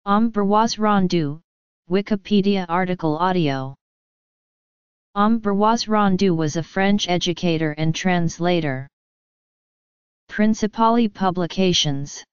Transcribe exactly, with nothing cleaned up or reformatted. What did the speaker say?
Ambroise Rendu, Wikipedia article audio. Ambroise Rendu was a French educator and translator. Principali publications.